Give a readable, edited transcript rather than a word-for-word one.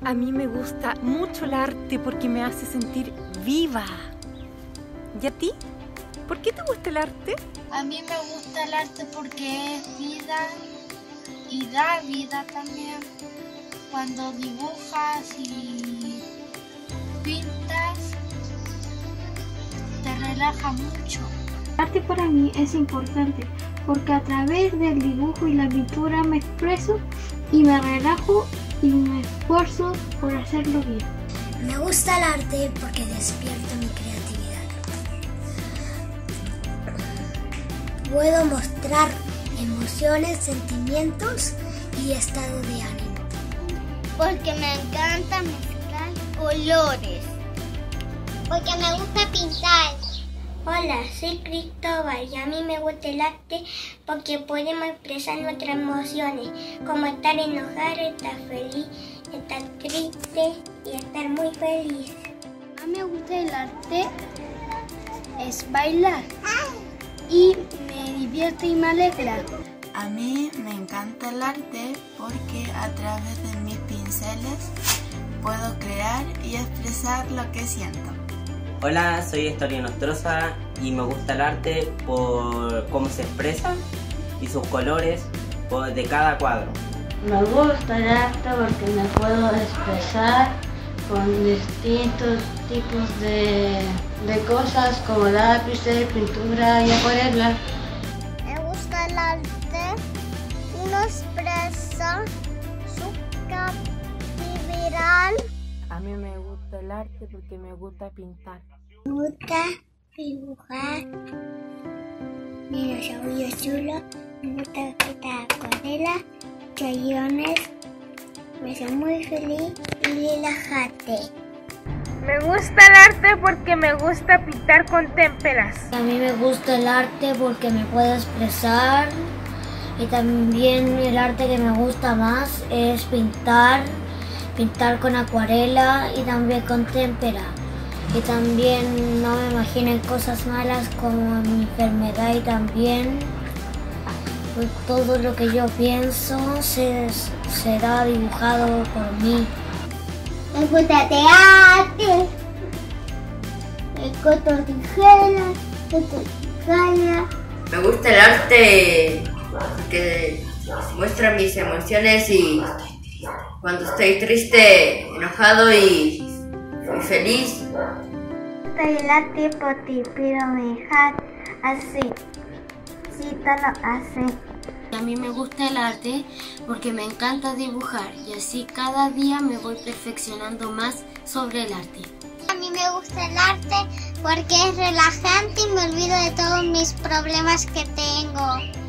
A mí me gusta mucho el arte porque me hace sentir viva. ¿Y a ti? ¿Por qué te gusta el arte? A mí me gusta el arte porque es vida y da vida también. Cuando dibujas y pintas, te relaja mucho. El arte para mí es importante porque a través del dibujo y la pintura me expreso y me relajo y me esfuerzo por hacerlo bien. Me gusta el arte porque despierta mi creatividad. Puedo mostrar emociones, sentimientos y estado de ánimo. Porque me encanta mezclar colores. Porque me gusta pintar. Hola, soy Cristóbal y a mí me gusta el arte porque podemos expresar nuestras emociones, como estar enojado, estar feliz, estar triste y estar muy feliz. A mí me gusta el arte, es bailar y me divierte y me alegra. A mí me encanta el arte porque a través de mis pinceles puedo crear y expresar lo que siento. Hola, soy Historia Nostrosa y me gusta el arte por cómo se expresa y sus colores de cada cuadro. Me gusta el arte porque me puedo expresar con distintos tipos de cosas como lápices, pintura y acuarela. Me gusta el arte, uno expresa su creatividad. A mí me gusta el arte porque me gusta pintar. Me gusta dibujar dinosaurios chulos, me gusta pintar acuarela, crayones, me hace muy feliz y relajante. Me gusta el arte porque me gusta pintar con témperas. A mí me gusta el arte porque me puedo expresar y también el arte que me gusta más es pintar con acuarela y también con témpera. Y también no me imaginen cosas malas como mi enfermedad y también pues, todo lo que yo pienso será dibujado por mí. Me gusta teatro, el corto tijera, Me gusta el arte porque muestra mis emociones y cuando estoy triste, enojado y feliz. el arte porque pero me dejar así, si te lo hace. A mí me gusta el arte porque me encanta dibujar y así cada día me voy perfeccionando más sobre el arte. A mí me gusta el arte porque es relajante y me olvido de todos mis problemas que tengo.